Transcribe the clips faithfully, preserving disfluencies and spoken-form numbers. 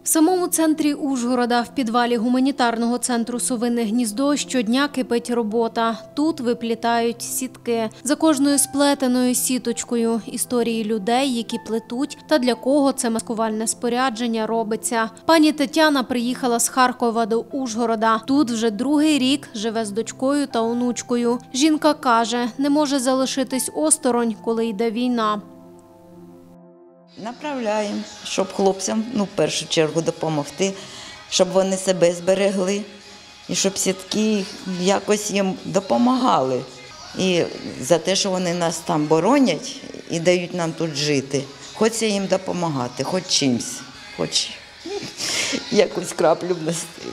В самому центрі Ужгорода, в підвалі гуманітарного центру «Совине гніздо» щодня кипить робота. Тут виплітають сітки. За кожною сплетеною сіточкою – історії людей, які плетуть та для кого це маскувальне спорядження робиться. Пані Тетяна приїхала з Харкова до Ужгорода. Тут вже другий рік живе з дочкою та онучкою. Жінка каже, не може залишитись осторонь, коли йде війна. Направляємо, щоб хлопцям, ну, в першу чергу, допомогти, щоб вони себе зберегли і щоб сітки якось їм допомагали. І за те, що вони нас там боронять і дають нам тут жити, хочеться їм допомагати, хоч чимось, хоч якусь краплю внести.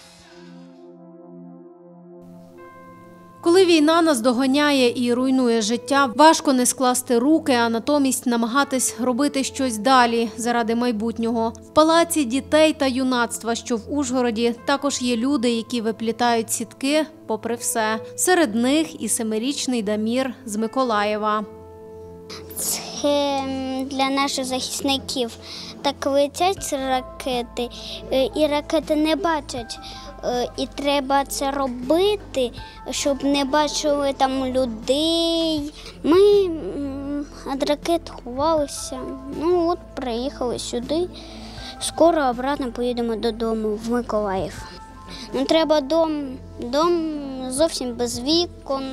Коли війна наздоганяє і руйнує життя, важко не скласти руки, а натомість намагатись робити щось далі заради майбутнього. В палаці дітей та юнацтва, що в Ужгороді, також є люди, які виплітають сітки попри все. Серед них і семирічний Дамір з Миколаєва. Це для наших захисників. Так летять ракети, і ракети не бачать. І треба це робити, щоб не бачили там людей. Ми від ракет ховалися. Ну от, приїхали сюди. Скоро обратно поїдемо додому, в Миколаїв. Ну, треба дом, дом зовсім без вікон.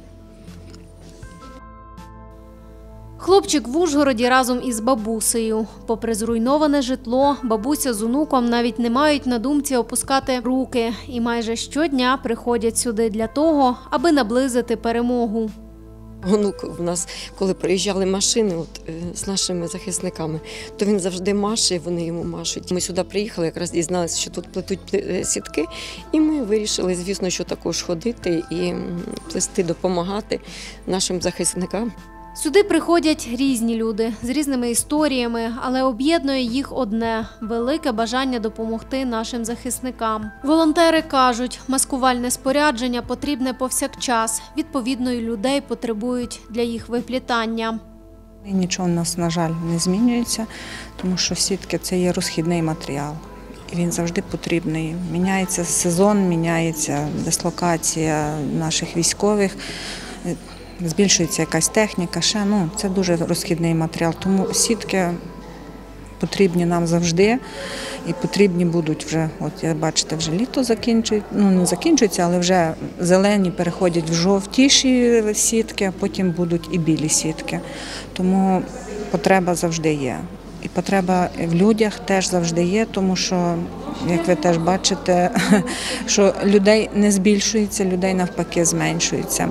Хлопчик в Ужгороді разом із бабусею. Попри зруйноване житло, бабуся з онуком навіть не мають на думці опускати руки. І майже щодня приходять сюди для того, аби наблизити перемогу. Онук в нас, коли приїжджали машини от, з нашими захисниками, то він завжди маше, і вони йому машуть. Ми сюди приїхали, якраз дізналися, що тут плетуть сітки, і ми вирішили, звісно, що також ходити і плести, допомагати нашим захисникам. Сюди приходять різні люди з різними історіями, але об'єднує їх одне – велике бажання допомогти нашим захисникам. Волонтери кажуть, маскувальне спорядження потрібне повсякчас, відповідно і людей потребують для їх виплітання. Нічого у нас, на жаль, не змінюється, тому що сітки – це є розхідний матеріал. І він завжди потрібний. Міняється сезон, міняється дислокація наших військових. Збільшується якась техніка, ще, ну, це дуже розхідний матеріал, тому сітки потрібні нам завжди і потрібні будуть вже, от я бачите, вже літо закінчується, ну не закінчується, але вже зелені переходять в жовтіші сітки, а потім будуть і білі сітки. Тому потреба завжди є. І потреба в людях теж завжди є, тому що, як ви теж бачите, що людей не збільшується, людей навпаки зменшується.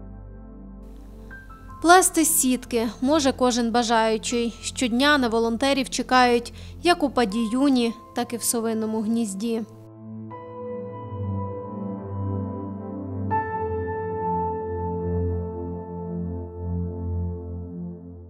Плести сітки може кожен бажаючий. Щодня на волонтерів чекають як у Падіюні, так і в Совиному гнізді.